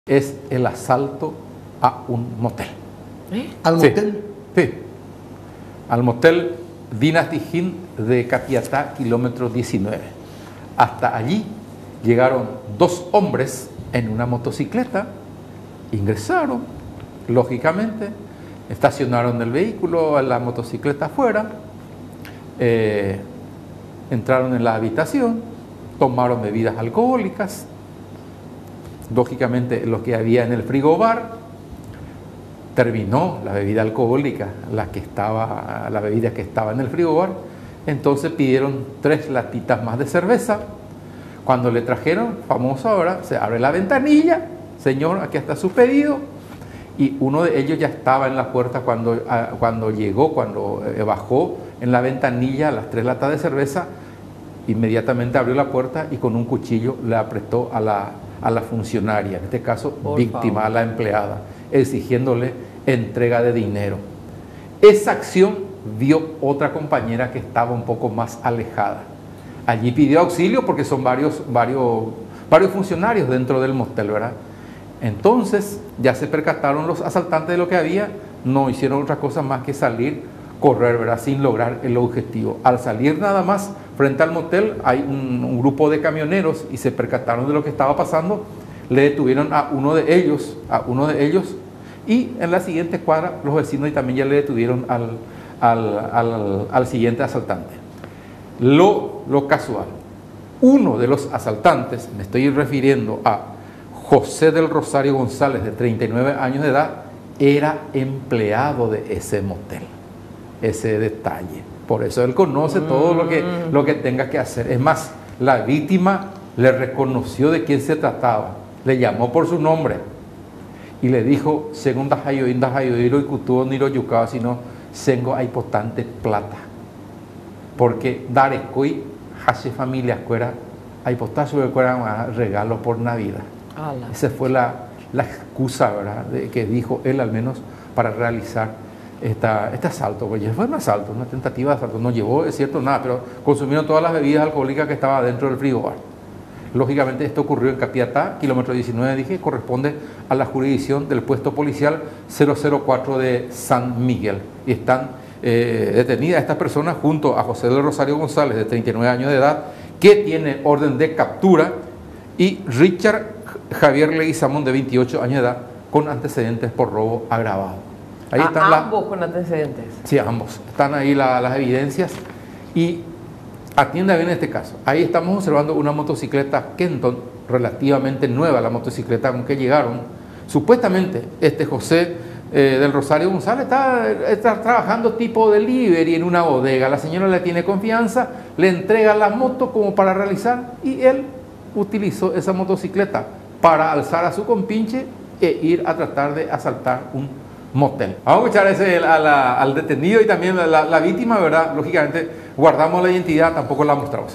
es el asalto a un motel. ¿Al motel? Sí, al motel Dynasty Inn de Capiatá, kilómetro 19. Hasta allí llegaron dos hombres en una motocicleta, ingresaron, lógicamente, estacionaron el vehículo, la motocicleta afuera, entraron en la habitación, tomaron bebidas alcohólicas, lógicamente lo que había en el frigobar. Terminó la bebida alcohólica, la bebida que estaba en el frigobar. Entonces pidieron 3 latitas más de cerveza. Cuando le trajeron, famoso ahora, se abre la ventanilla, señor, aquí está su pedido. Y uno de ellos ya estaba en la puerta cuando bajó en la ventanilla las 3 latas de cerveza. Inmediatamente abrió la puerta y con un cuchillo le apretó a la funcionaria, en este caso víctima, a la empleada, exigiéndole entrega de dinero. Esa acción vio otra compañera que estaba un poco más alejada. Allí pidió auxilio porque son varios funcionarios dentro del motel, ¿verdad? Entonces ya se percataron los asaltantes de lo que había, no hicieron otra cosa más que salir, correr, ¿verdad? Sin lograr el objetivo. Al salir nada más frente al motel hay un grupo de camioneros y se percataron de lo que estaba pasando, le detuvieron a uno de ellos y en la siguiente cuadra los vecinos y también ya le detuvieron al siguiente asaltante. Lo casual, uno de los asaltantes, me estoy refiriendo a José del Rosario González, de 39 años de edad, era empleado de ese motel. Ese detalle. Por eso él conoce todo lo que tenga que hacer. Es más, la víctima le reconoció de quién se trataba, le llamó por su nombre y le dijo, según Dajayoiro y Kutuo Niro Yucao, sino sengo hay potente plata. Porque Darekoi, hace familia cuera, hay potasio de cuera regalo por Navidad. Esa fue la excusa, ¿verdad?, que dijo él al menos para realizar este asalto. Pues ya fue un asalto, una tentativa de asalto. No llevó, es cierto, nada, pero consumieron todas las bebidas alcohólicas que estaban dentro del frigobar. Lógicamente esto ocurrió en Capiatá, kilómetro 19, dije, corresponde a la jurisdicción del puesto policial 004 de San Miguel. Y están detenidas estas personas junto a José del Rosario González, de 39 años de edad, que tiene orden de captura, y Richard Javier Leguizamón, de 28 años de edad, con antecedentes por robo agravado. Ahí están ambos con antecedentes. Sí, ambos. Están ahí las evidencias y atienda bien este caso. Ahí estamos observando una motocicleta Kenton, relativamente nueva, la motocicleta con que llegaron. Supuestamente este José del Rosario González está trabajando tipo delivery en una bodega. La señora le tiene confianza, le entrega la moto como para realizar y él utilizó esa motocicleta para alzar a su compinche e ir a tratar de asaltar un motel. Vamos a escuchar al detenido y también la víctima, ¿verdad? Lógicamente guardamos la identidad, tampoco la mostramos.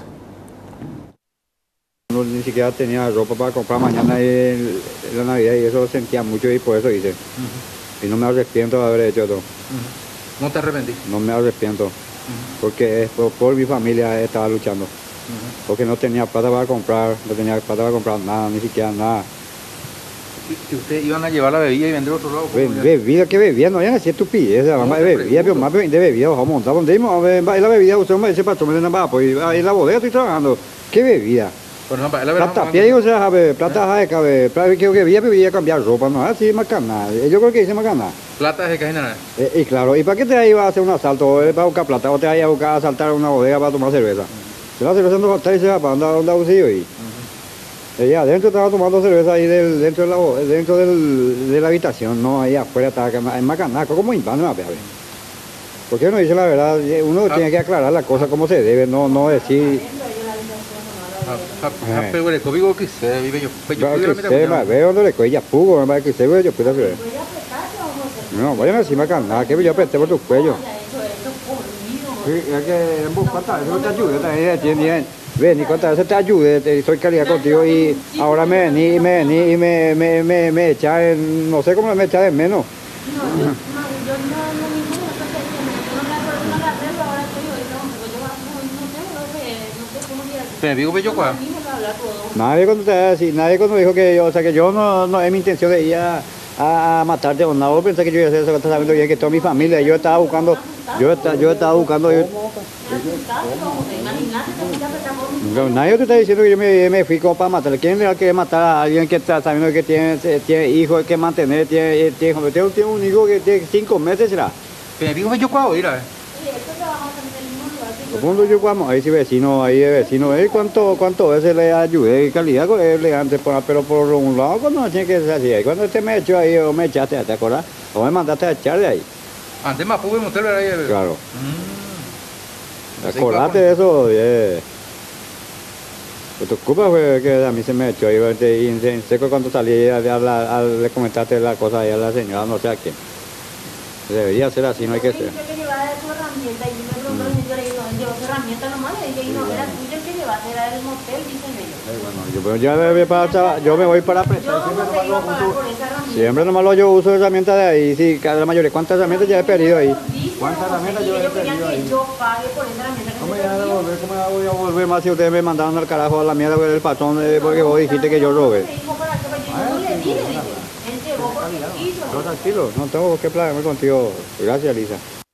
No, ni siquiera tenía ropa para comprar mañana en la Navidad y eso sentía mucho y por eso hice. Y no me arrepiento de haber hecho todo. ¿No te arrepentí? No me arrepiento, porque por mi familia estaba luchando. Porque no tenía plata para comprar, nada, ni siquiera nada. ¿Y ustedes iban a llevar la bebida y vender otro lado? Bebida, que bebida, no vayan a hacer estupidez, vamos a bebida, pero más de bebida, vamos a montar, donde íbamos, la bebida, usted me dice, patrón, me va, pues ahí en la bodega estoy trabajando, ¿qué bebida? Plata pie, o sea, plata de cabeza, que bebida cambiar ropa, no, así Macaná, yo creo que dice Macaná. Plata de Cajina. Y claro, ¿y para qué te ibas a hacer un asalto? ¿Para buscar plata o te ibas a buscar a asaltar una bodega para tomar cerveza? La cerveza no falta y se va para andar auxilio y ella adentro estaba tomando cerveza ahí dentro de la habitación, no, ahí afuera estaba en Macanaco, como invano, a ver. ¿Por qué no dice la verdad? Uno tiene que aclarar la cosa como se debe, no decir. No, vayan así Macaná, que yo apreté por tu cuello. Es que cuántas veces te ayude también, ven y cuántas veces te ayude, soy calidad contigo y ahora me vení y me echa en, no sé cómo me echa de menos. ¿Te digo bello cuál? Nadie cuando te así, nadie cuando dijo que yo, o sea que yo no es mi intención de ir a matarte o nada, vos pensás que yo iba a hacer eso, que estás sabiendo bien que toda mi familia, yo estaba buscando, nadie te está diciendo que yo me fui como para matar. ¿Quién le va a querer matar a alguien que está sabiendo que tiene hijos que mantener, tiene un hijo que tiene 5 meses será? Pero digo yo cuál ir a ver. Cuando yo cuando ahí sí vecino, cuánto veces le ayudé, calidad con él antes, pero por un lado cuando no tiene que ser así, cuando usted me echó ahí o me echaste, ¿te acuerdas? O me mandaste a echar de ahí. Antes más pude mostrar ahí. Claro. Acordate de eso, Pues tu culpa fue que a mí se me echó y en seco cuando salí le comentaste la cosa ahí a la señora, no sé a quién. Debería ser así, no hay que ser. Bueno, yo me voy para prestar. Siempre nomás yo uso herramientas de ahí, sí, la mayoría. ¿Cuántas herramientas ya he perdido ahí? ¿Cuántas herramientas yo he perdido ahí? ¿Cómo voy a volver más si ustedes me mandaron al carajo a la mierda del patrón porque vos dijiste que yo robé? Tranquilo, no tengo que pelearme contigo. Gracias, Lisa.